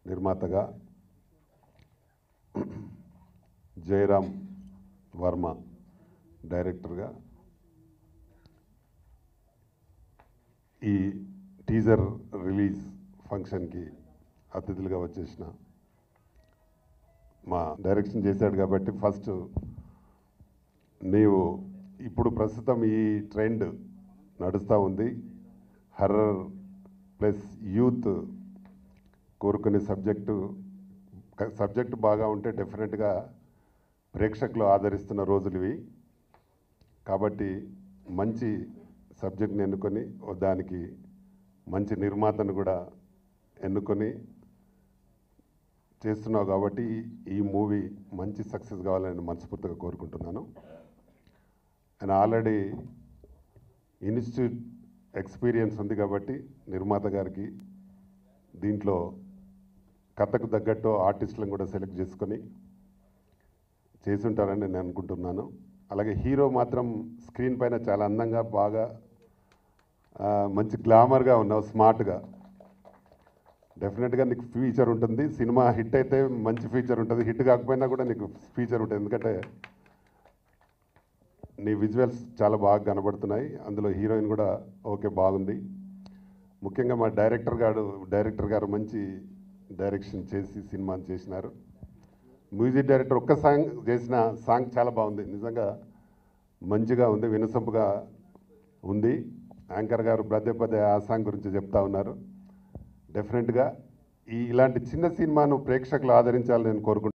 నిర్మాతగా, జయరామ్ వర్మ డైరెక్టర్గా ఈ టీజర్ రిలీజ్ ఫంక్షన్కి అతిథులుగా వచ్చేసిన మా డైరెక్షన్ చేశాడు కాబట్టి ఫస్ట్ నీవు ఇప్పుడు ప్రస్తుతం ఈ ట్రెండ్ నడుస్తూ ఉంది. హర్రర్ ప్లస్ యూత్ కోరుకునే సబ్జెక్టు బాగా ఉంటే డెఫినెట్గా ప్రేక్షకులు ఆదరిస్తున్న రోజులు ఇవి. కాబట్టి మంచి సబ్జెక్ట్ని ఎన్నుకొని దానికి మంచి నిర్మాతను కూడా ఎన్నుకొని చేస్తున్నావు కాబట్టి ఈ మూవీ మంచి సక్సెస్ కావాలని మనస్ఫూర్తిగా కోరుకుంటున్నాను. అండ్ ఆల్రెడీ ఇన్స్టిట్యూట్ ఎక్స్పీరియన్స్ ఉంది కాబట్టి నిర్మాత గారికి దీంట్లో కథకు తగ్గట్టు ఆర్టిస్టులను కూడా సెలెక్ట్ చేసుకొని చేసుంటారని నేను అనుకుంటున్నాను. అలాగే హీరో మాత్రం స్క్రీన్ పైన చాలా అందంగా బాగా మంచి గ్లామర్గా ఉన్నావు, స్మార్ట్గా. డెఫినెట్గా నీకు ఫ్యూచర్ ఉంటుంది. సినిమా హిట్ అయితే మంచి ఫ్యూచర్ ఉంటుంది, హిట్ కాకపోయినా కూడా నీకు ఫ్యూచర్ ఉంటుంది. ఎందుకంటే నీ విజువల్స్ చాలా బాగా కనబడుతున్నాయి. అందులో హీరోయిన్ కూడా ఓకే, బాగుంది. ముఖ్యంగా మా డైరెక్టర్ గారు మంచి డైరెక్షన్ చేసి సినిమాని చేసినారు. మ్యూజిక్ డైరెక్టర్ ఒక్క సాంగ్ చాలా బాగుంది, నిజంగా మంచిగా ఉంది, వినసొంపుగా ఉంది. యాంకర్ గారు పదే పదే ఆ సాంగ్ గురించి చెప్తా ఉన్నారు. డెఫినెట్గా ఇలాంటి చిన్న సినిమాను ప్రేక్షకులు ఆదరించాలని నేను కోరుకుంటున్నాను.